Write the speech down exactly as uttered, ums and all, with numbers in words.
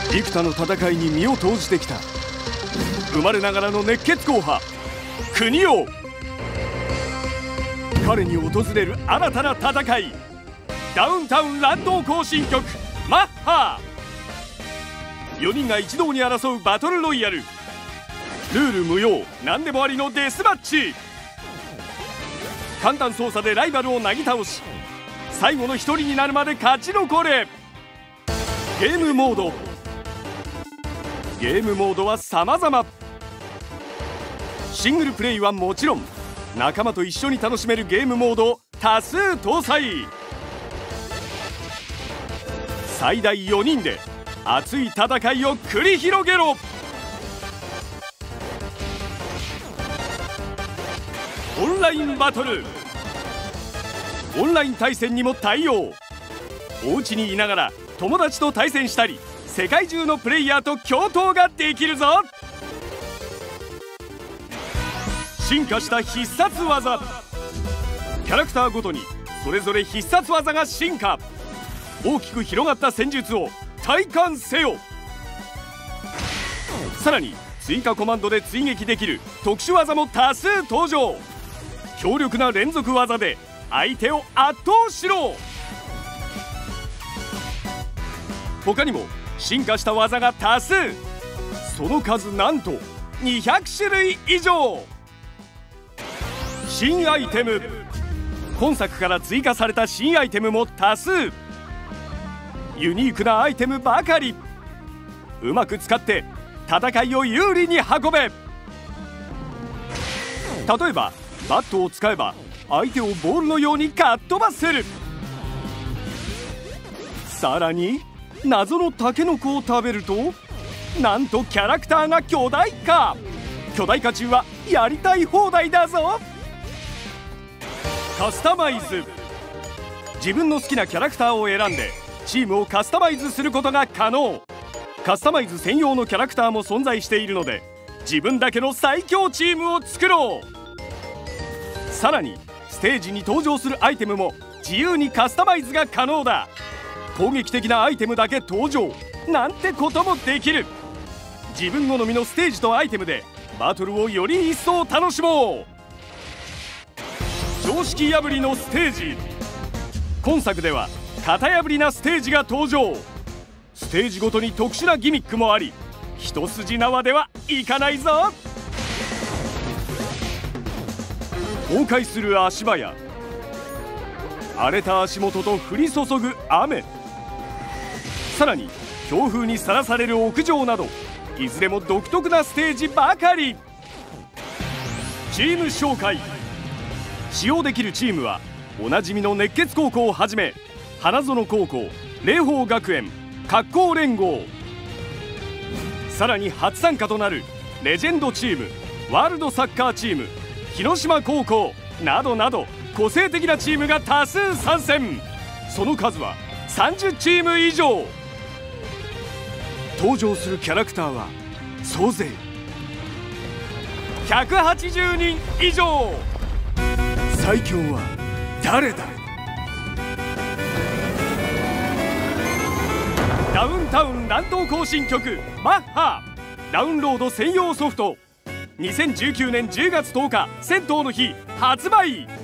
幾多の戦いに身を投じてきた生まれながらの熱血硬派国王。彼に訪れる新たな戦い、ダウンタウン乱闘行進曲マッハ。よにんが一堂に争うバトルロイヤル。ルール無用何でもありのデスマッチ。簡単操作でライバルをなぎ倒し、最後の一人になるまで勝ち残れ。ゲームモード。ゲームモードは様々。シングルプレイはもちろん、仲間と一緒に楽しめるゲームモードを多数搭載。最大よにんで熱い戦いを繰り広げろ。オンラインバトル。オンライン対戦にも対応。お家にいながら友達と対戦したり、世界中のプレイヤーと共闘ができるぞ。進化した必殺技。キャラクターごとにそれぞれ必殺技が進化。大きく広がった戦術を体感せよ。さらに追加コマンドで追撃できる特殊技も多数登場。強力な連続技で相手を圧倒しろ。他にも進化した技が多数。その数なんとにひゃくしゅるい以上。新アイテム。今作から追加された新アイテムも多数。ユニークなアイテムばかり。うまく使って戦いを有利に運べ。例えばバットを使えば相手をボールのようにかっ飛ばせる。さらに謎のタケノコを食べると、なんとキャラクターが巨大化。巨大化中はやりたい放題だぞ。カスタマイズ。自分の好きなキャラクターを選んでチームをカスタマイズすることが可能。カスタマイズ専用のキャラクターも存在しているので、自分だけの最強チームを作ろう。さらにステージに登場するアイテムも自由にカスタマイズが可能だ。攻撃的なアイテムだけ登場なんてこともできる。自分好みのステージとアイテムでバトルをより一層楽しもう。常識破りのステージ。今作では型破りなステージが登場。ステージごとに特殊なギミックもあり、一筋縄ではいかないぞ。崩壊する足場や荒れた足元と降り注ぐ雨、さらに強風にさらされる屋上など、いずれも独特なステージばかり。チーム紹介。使用できるチームはおなじみの熱血高校をはじめ、花園高校、霊峰学園、格好連合、さらに初参加となるレジェンドチーム、ワールドサッカーチーム、広島高校などなど、個性的なチームが多数参戦。その数はさんじゅうチーム以上。登場するキャラクターは総勢ひゃくはちじゅうにん以上。最強は誰だ。ダウンタウン乱闘行進曲マッハ。ダウンロード専用ソフト。にせんじゅうきゅうねんじゅうがつとおか、銭湯の日発売。